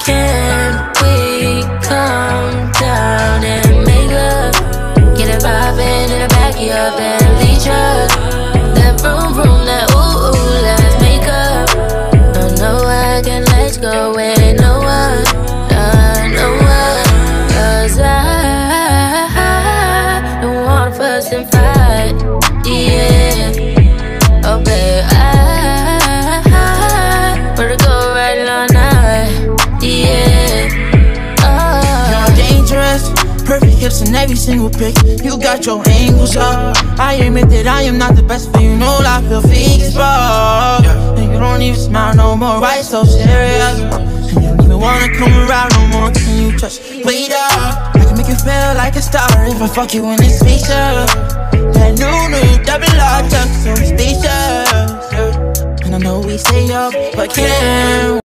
Can we come down and make love? Get it poppin' in the back of your Bentley truck. That vroom vroom, that ooh ooh, let's make up. No, I can let go with no one, no one. 'Cause I don't wanna fuss and fight, yeah. Oh babe, I wanna go right all night, yeah. You're dangerous, perfect hips in every single pic. You got your angles up. I admit that I am not the best, but you know I feel fake, bro. And you don't even smile no more, right? So serious. And you don't even wanna come around no more. Can you just wait up? I can make you feel like a star if I fuck you in this spaceship. That new double R tuck, so spacious. And I know we stay up, but can't